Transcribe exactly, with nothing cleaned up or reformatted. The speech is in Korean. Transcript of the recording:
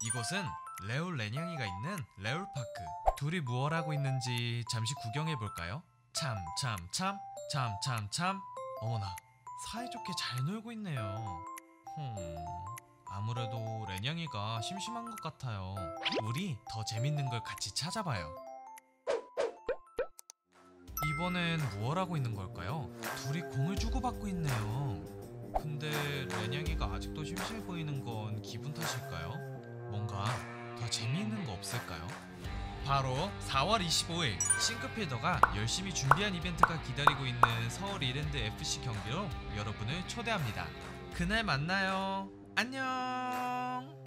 이곳은 레올 레냥이가 있는 레올파크. 둘이 무얼 하고 있는지 잠시 구경해볼까요? 참 참 참 참 참 참 어머나, 사이좋게 잘 놀고 있네요. 흠... 아무래도 레냥이가 심심한 것 같아요. 우리 더 재밌는 걸 같이 찾아봐요. 이번엔 무얼 하고 있는 걸까요? 둘이 공을 주고받고 있네요. 근데 레냥이가 아직도 심심해 보이는 건 기분 탓일까요? 뭔가 더 재미있는 거 없을까요? 바로 사월 이십오일 싱크필더가 열심히 준비한 이벤트가 기다리고 있는 서울 이랜드 에프씨 경기로 여러분을 초대합니다. 그날 만나요. 안녕.